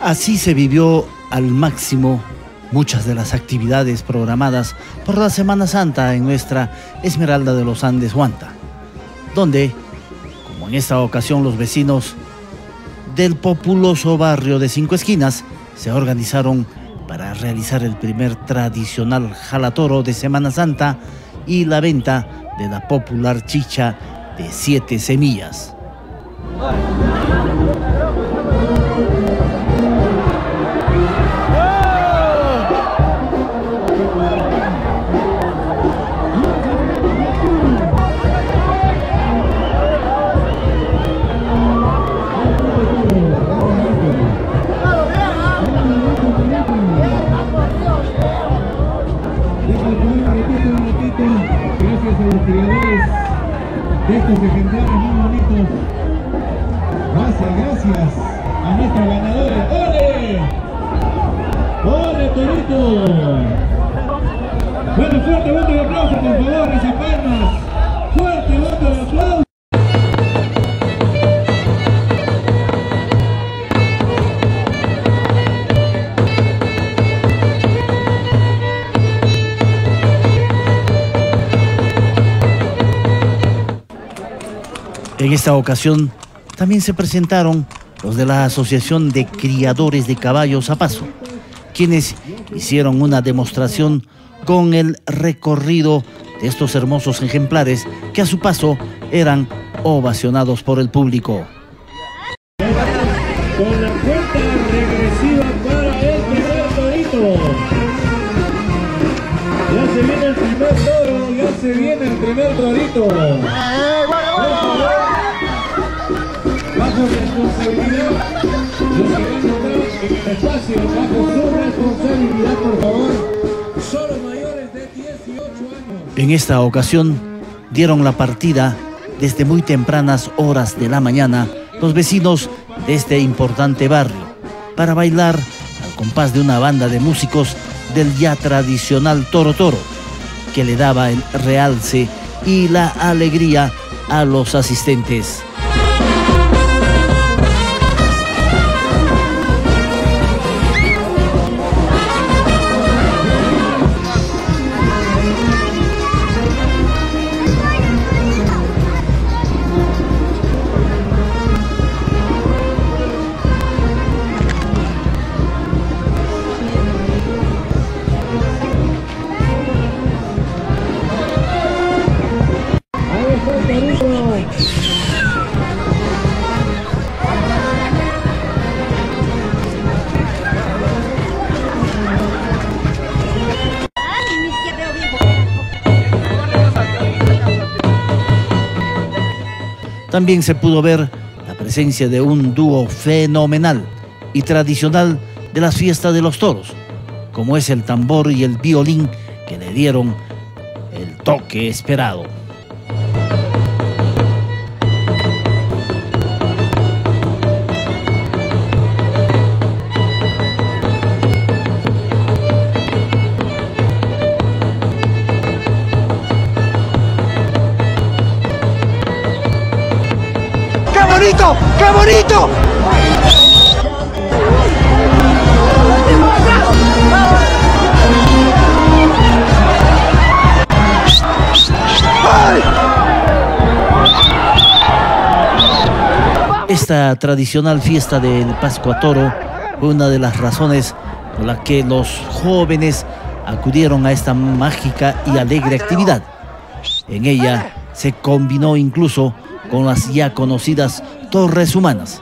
Así se vivió al máximo muchas de las actividades programadas por la Semana Santa en nuestra Esmeralda de los Andes, Huanta, donde, como en esta ocasión, los vecinos del populoso barrio de Cinco Esquinas se organizaron para realizar el primer tradicional jalatoro de Semana Santa y la venta de la popular chicha de 7 semillas. Gracias a los criadores de estos ejemplares muy bonitos. Gracias a nuestra ganadora. ¡Ole! ¡Ole, Torito! Bueno, fuerte voto de aplauso, por favor, esas palmas. Fuerte voto de aplauso. En esta ocasión también se presentaron los de la Asociación de Criadores de Caballos a Paso, quienes hicieron una demostración con el recorrido de estos hermosos ejemplares que a su paso eran ovacionados por el público. Con la cuenta regresiva para el primer torito. Ya se viene el primer toro, ya se viene el primer torito. Bajo responsabilidad, los que van a entrar en el espacio, bajo su responsabilidad, por favor, solo mayores de 18 años. En esta ocasión dieron la partida desde muy tempranas horas de la mañana los vecinos de este importante barrio para bailar al compás de una banda de músicos del ya tradicional Toro Toro, que le daba el realce y la alegría a los asistentes. También se pudo ver la presencia de un dúo fenomenal y tradicional de las fiestas de los toros, como es el tambor y el violín, que le dieron el toque esperado. ¡Qué bonito! ¡Qué bonito! Esta tradicional fiesta del Pascua Toro fue una de las razones por las que los jóvenes acudieron a esta mágica y alegre actividad. En ella se combinó incluso con las ya conocidas torres humanas.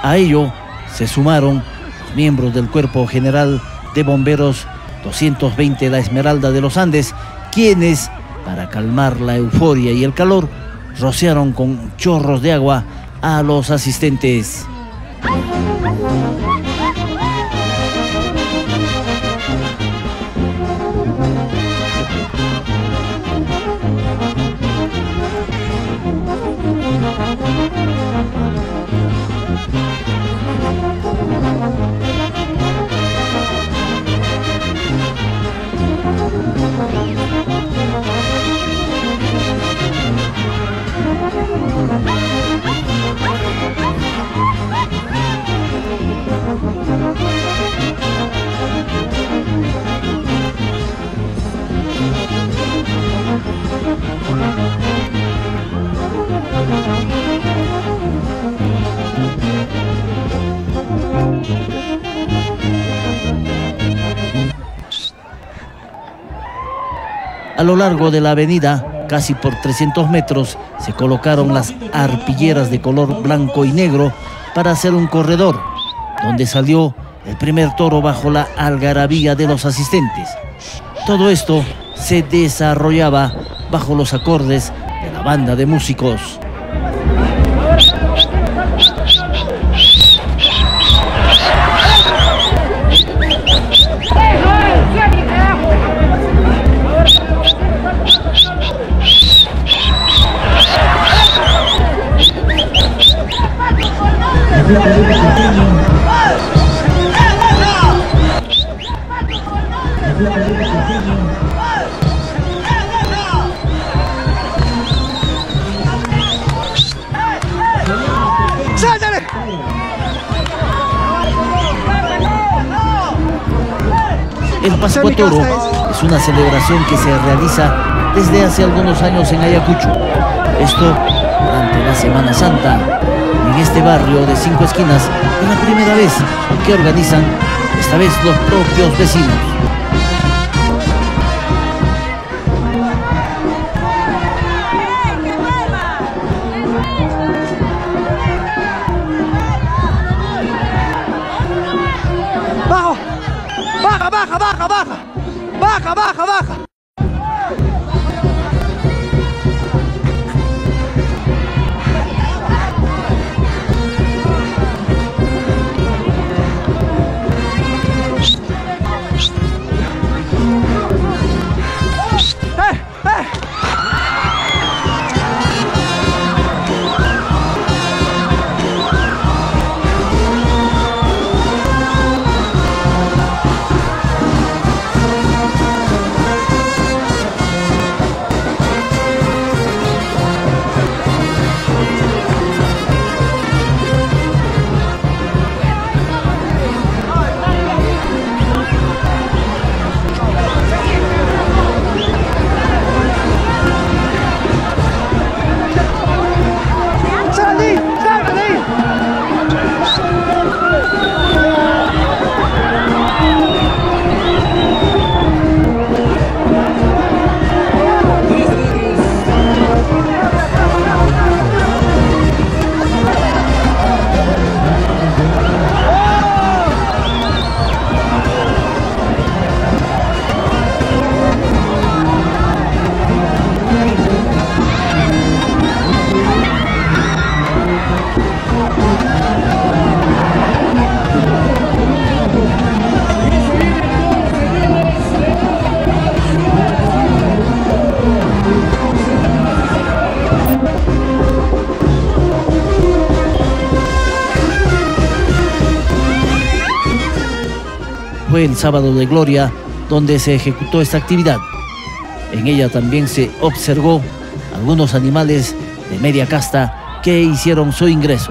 A ello se sumaron miembros del Cuerpo General de Bomberos 220 La Esmeralda de los Andes, quienes, para calmar la euforia y el calor, rociaron con chorros de agua a los asistentes. A lo largo de la avenida, casi por 300 metros, se colocaron las arpilleras de color blanco y negro para hacer un corredor, donde salió el primer toro bajo la algarabía de los asistentes. Todo esto se desarrollaba bajo los acordes de la banda de músicos. El Pascua Toro es una celebración que se realiza desde hace algunos años en Ayacucho. Esto durante la Semana Santa. En este barrio de 5 esquinas es la primera vez que organizan, esta vez los propios vecinos. Baja. Fue el Sábado de Gloria donde se ejecutó esta actividad. En ella también se observó algunos animales de media casta que hicieron su ingreso.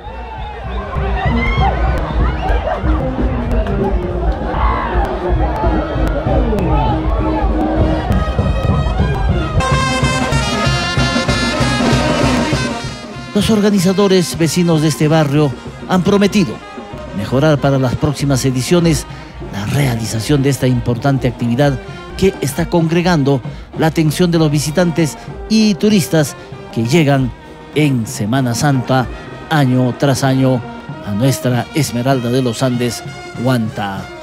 Los organizadores vecinos de este barrio han prometido mejorar para las próximas ediciones la realización de esta importante actividad que está congregando la atención de los visitantes y turistas que llegan en Semana Santa año tras año a nuestra Esmeralda de los Andes, Huanta.